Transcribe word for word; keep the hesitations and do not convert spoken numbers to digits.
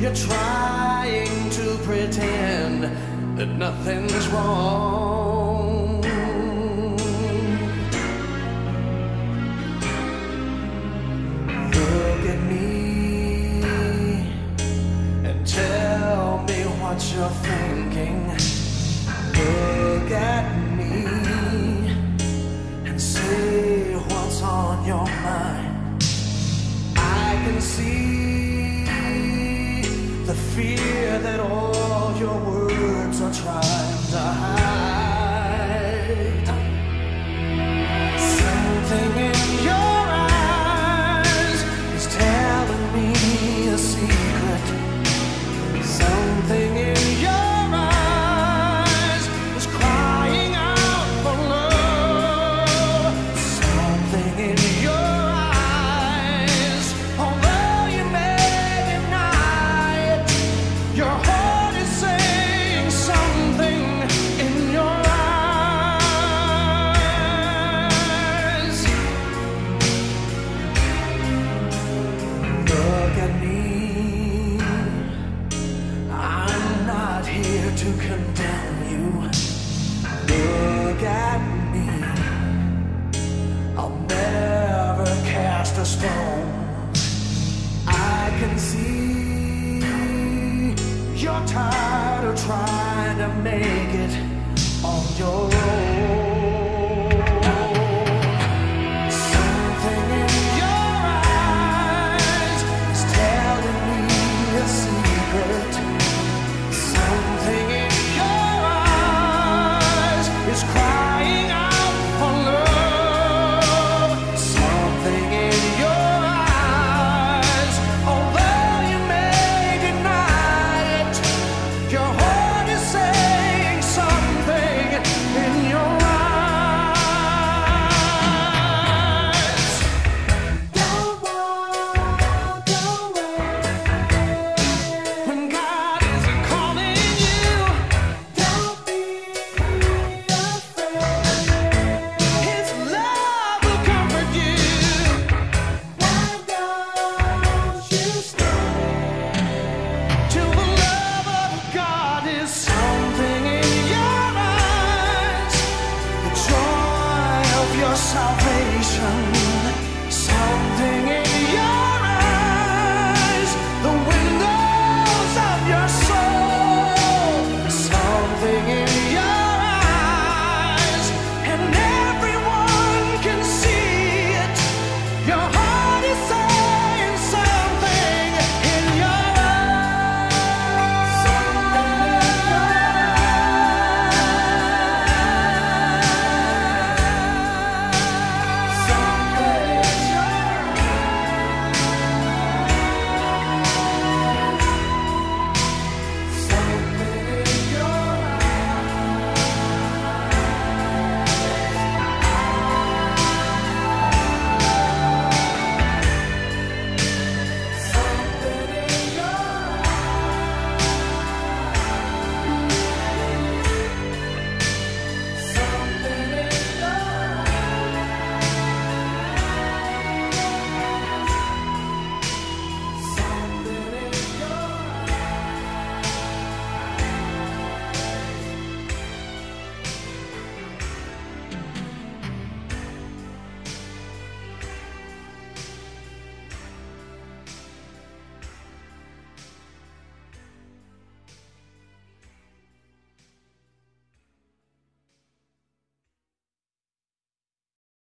You're trying to pretend that nothing's wrong. Look at me and tell me what you're thinking. Look at me and say what's on your mind. I can see the fear that all your words are trying to hide. Something in your eyes is telling me a secret. Something in your eyes is crying out for love. Something in your eyes, although you may deny it, your heart is saying something in your eyes. Look at me. I'm not here to condemn you. Look at me. I'll never cast a stone. I can see you're tired of trying to make it on your own. Something in your eyes is telling me a secret. Something in your eyes is crying out for love. Something in your eyes, although you may deny it, your heart is saying something in your eyes. Don't walk away when God is calling you. Don't be afraid. His love will comfort you. Why don't you stay?